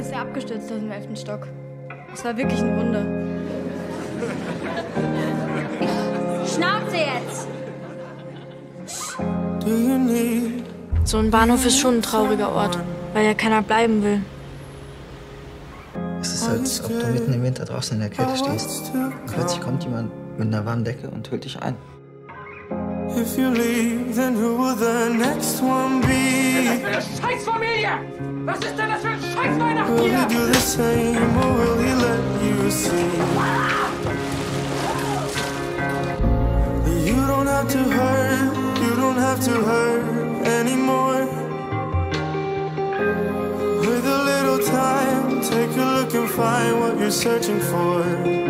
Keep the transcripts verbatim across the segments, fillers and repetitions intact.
ist er abgestürzt aus dem elften Stock. Das war wirklich ein Wunder. Schnauze jetzt! So ein Bahnhof ist schon ein trauriger Ort, weil ja keiner bleiben will. Es ist, als ob du mitten im Winter draußen in der Kälte stehst. Und plötzlich kommt jemand mit einer warmen Decke und hüllt dich ein. If you leave, then who will the next one be? Was ist das für eine Scheißfamilie? Was ist denn das für ein Scheißweihnachten Will hier? he do the same or will he let you see? You don't have to hurt, you don't have to hurt anymore. With a little time, take a look and find what you're searching for.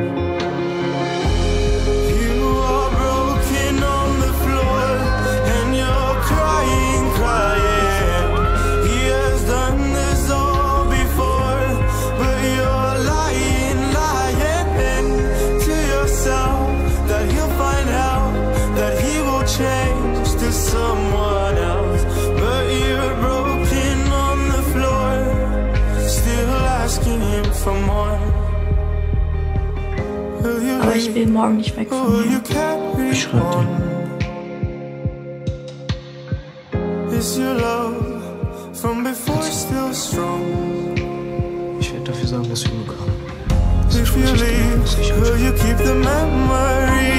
Someone else, but you're broken on the floor, still asking him for more. Aber ich will morgen nicht weg von hier. Ich schreib dir. Ich werde dafür sorgen, dass wir ihn bekommen. If you leave, will you keep the memory?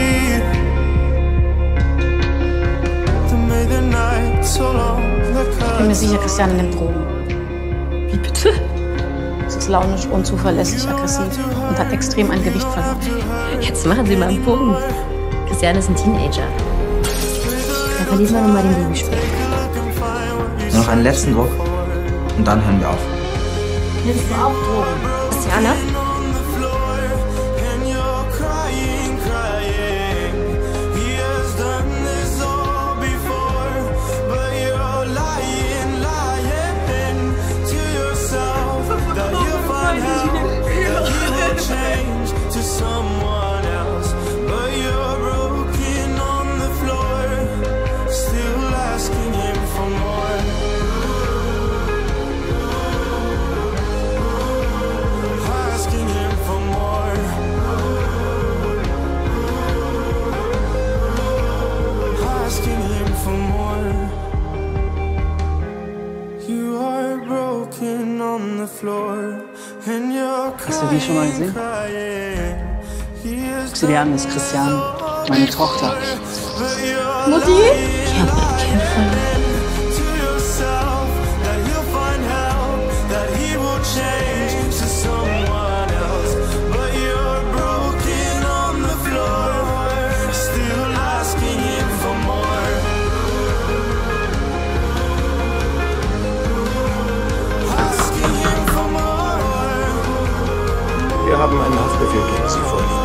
Ich bin mir sicher, Christiane nimmt Drogen. Wie bitte? Sie ist launisch, unzuverlässig, aggressiv und hat extrem an Gewicht verloren. Jetzt machen Sie mal einen Punkt. Christiane ist ein Teenager. Dann verließen wir nochmal den Babyspiel. Noch einen letzten Druck und dann hören wir auf. Nimmst du auch Drogen? Christiane? Hast du die schon mal gesehen? Guck sie dir an, das ist Christiane, meine Tochter. Mutti? Ich hab ein Kind verloren. Wir haben einen Haftbefehl gegen Sie vorliegen.